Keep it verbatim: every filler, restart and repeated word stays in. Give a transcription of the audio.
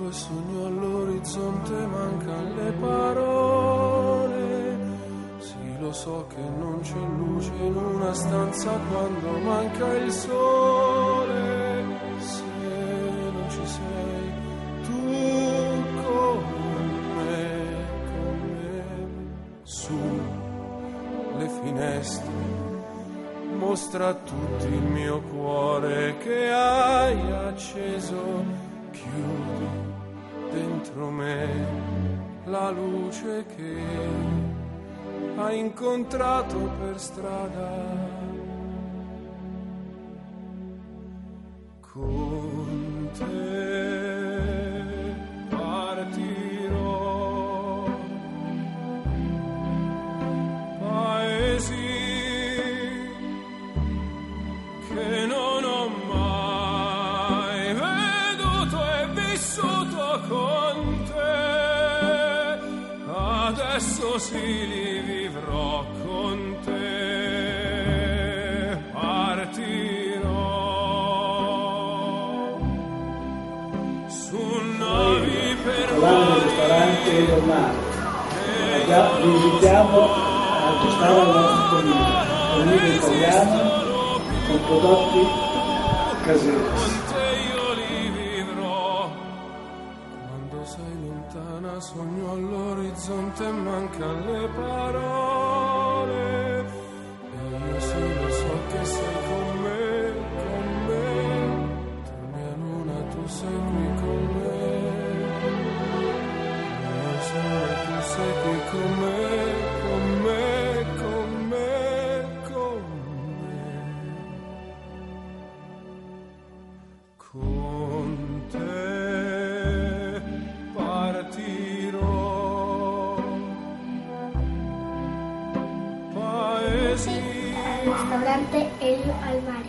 e sogno all'orizzonte, mancano le parole. Sì, lo so che non c'è luce in una stanza quando manca il sole. Se non ci sei tu con me, con me, su le finestre mostra a tutti il mio cuore che hai acceso, chiudi dentro me la luce che hai incontrato per strada. Con te partirò, paesi che non ho mai veduto e vissuto con te, adesso sì li vivrò con te, partirò su navi per mari, ristorante del mare, già visitiamo accostare alla nostra famiglia, famiglia italiana con prodotti caseri. con te io li vivrò. Quando sei lontana sogno all'orizzonte e mancano le parole. E io sì lo so che sei con me, con me. Tu mia luna, tu sei qui con me. Io so che tu sei qui con me, con me, con me, con me. Con te partirò, paesi. Ristorante Elio al mare.